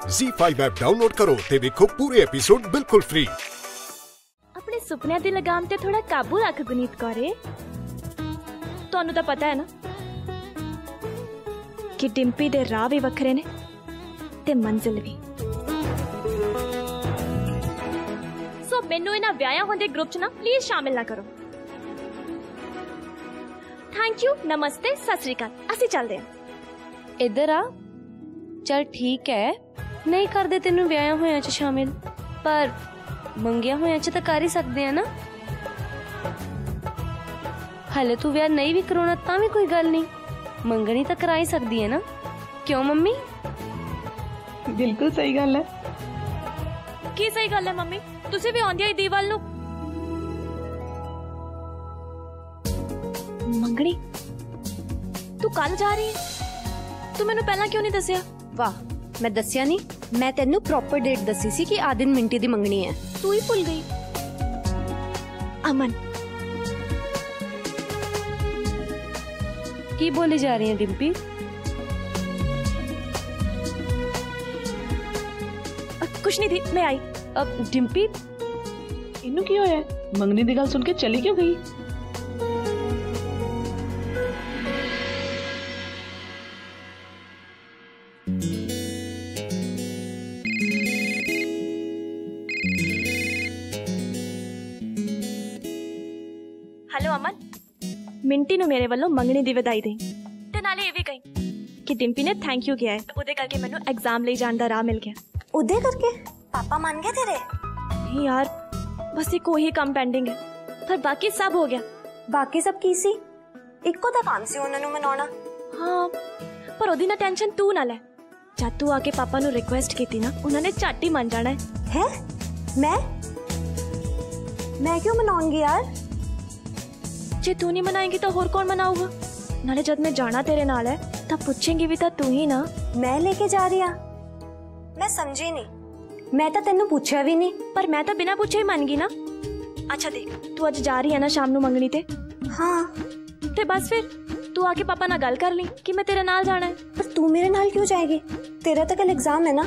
ZEE5 app download करो ते देखो पूरे एपिसोड बिल्कुल फ्री। अपने सुपनियां दी लगाम ते थोड़ा काबू रख गुनीत कौरे। तुहानू तां पता है ना कि डिंपी दे राह भी वखरे ने ते मंजिल भी। सो मैनू इन्हां व्याया होंदे ग्रुप च ना प्लीज शामिल ना करो। थैंक यू, नमस्ते, सत श्री अकाल। असीं चलदे हां। इधर आ। चल ठीक है, नहीं करदे तेनू व्याया होया च शामिल, पर मंगिया होया च तां कर ही सकदे आ ना। हाले तू व्याह नहीं भी कराउणा तां भी कोई गल नहीं, मंगनी तां करा ही सकदी है ना। क्यों मम्मी? बिल्कुल सही गल है। की सही गल है मम्मी? तुसीं भी आउंदी आई दी वल नू मंगनी। तू कल जा रही है, तू मैनू पहला क्यों नहीं दसिया? वाह, मैं दसिया नहीं, मैं तेनू प्रॉपर डेट दसी सी कि आ दिन मिंटी दी मंगनी है। तू ही भूल गई। अमन की बोली जा रही है डिम्पी? कुछ नहीं थी, मैं आई। अब डिम्पी इनू की होया? मंगनी दी गल सुन के चली क्यों गई? हेलो अमन, मिंटी नू मेरे वालों मंगनी दी वधाई दें ते नाले ये भी कहीं कि डिंपी ने थैंक यू किया है, उदे करके मैनू एग्जाम ले जाने दा राह मिल गया। उदे करके पापा मान गए तेरे? नहीं यार, बस एक ही काम पेंडिंग है, पर बाकी सब हो गया। बाकी सब की सी? इक्को दा काम सी उन्हां नू मनाउणा। हाँ, पर ओदी ना टेंशन तू ना ले। जद तू आके पापा नू रिक्वेस्ट कीती ना, उन्होंने झट ही मान जाना है। मैं क्यों मनाऊंगी यार? जे तू नहीं मनाएंगी तो और कौन मनाऊगा? नाले जब मैं जाना तेरे नाल है तब पूछेंगी भी तो तू ही ना। मैं लेके जा रही हूं? मैं समझी नहीं, मैं तो तेनू पूछा भी नहीं। पर मैं तो बिना पूछे ही मान गई ना। अच्छा देख, तू आज जा रही है ना शाम नू मंगनी ते? हाँ। ते बस फिर तू आके पापा ना गल कर ली कि मैं तेरे नाल जाना है। पर तू मेरे नाल क्यों जाएगी? तेरा तो कल एग्जाम है ना।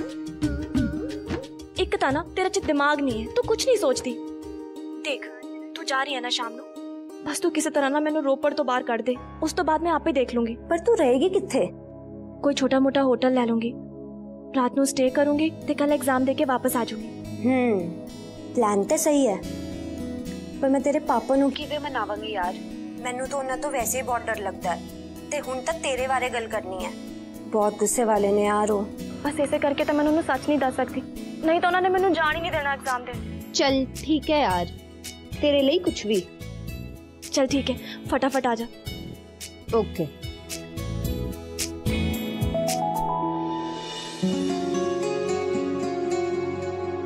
एक ता ना तेरा च दिमाग नहीं है, तू कुछ नहीं सोचती। देख, तू जा रही है ना शाम नू, बस तू किसी तरह ना मैनू रोपड़ तो बाहर कर दे, उस तो बाद मैं आपे देख लूंगी। पर तू रहेगी कित्थे? कोई छोटा मोटा होटल ले लूंगी, रात नू स्टे करूंगी ते कल एग्जाम देके वापस आ जाऊंगी। प्लान तो सही है, पर मैं तेरे पापा नू किवें मनावांगी यार? मैनू तो उन्हां तो वैसे ही बहुत डर लगता है, ते हुण तक तेरे बारे गल करनी है। बहुत गुस्से वाले ने यार वो। बस ऐसे करके तो मैं उन्हें सच नहीं दस सकती, नहीं तो उन्होंने मैनू जान ही नहीं देना एग्जाम दे। चल ठीक है यार, तेरे लिए कुछ भी। चल ठीक है, फटाफट आ जा। ओके।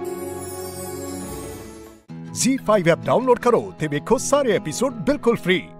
ZEE5 ऐप डाउनलोड करो ते देखो सारे एपिसोड बिल्कुल फ्री।